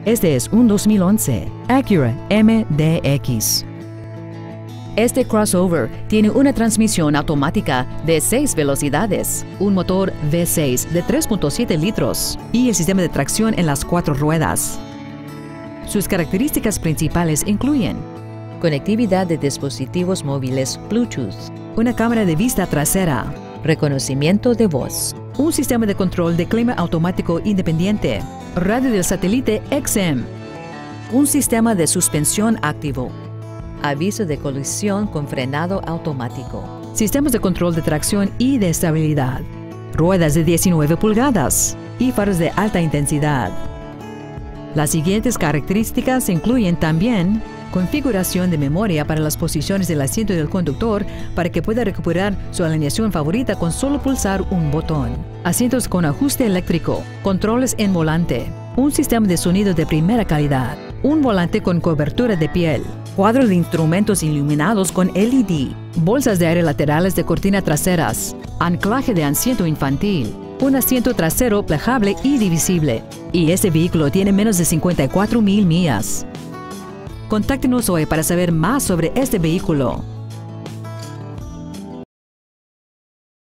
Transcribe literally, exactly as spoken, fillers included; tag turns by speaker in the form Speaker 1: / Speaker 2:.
Speaker 1: Este es un dos mil once Acura M D X. Este crossover tiene una transmisión automática de seis velocidades, un motor V seis de tres punto siete litros y el sistema de tracción en las cuatro ruedas. Sus características principales incluyen conectividad de dispositivos móviles Bluetooth, una cámara de vista trasera, reconocimiento de voz, un sistema de control de clima automático independiente, radio del satélite X M, un sistema de suspensión activo, aviso de colisión con frenado automático, sistemas de control de tracción y de estabilidad, ruedas de diecinueve pulgadas y faros de alta intensidad. Las siguientes características incluyen también configuración de memoria para las posiciones del asiento del conductor para que pueda recuperar su alineación favorita con solo pulsar un botón, asientos con ajuste eléctrico, controles en volante, un sistema de sonido de primera calidad, un volante con cobertura de piel, cuadro de instrumentos iluminados con L E D, bolsas de aire laterales de cortina traseras, anclaje de asiento infantil, un asiento trasero plegable y divisible. Y este vehículo tiene menos de cincuenta y cuatro mil millas. Contáctenos hoy para saber más sobre este vehículo.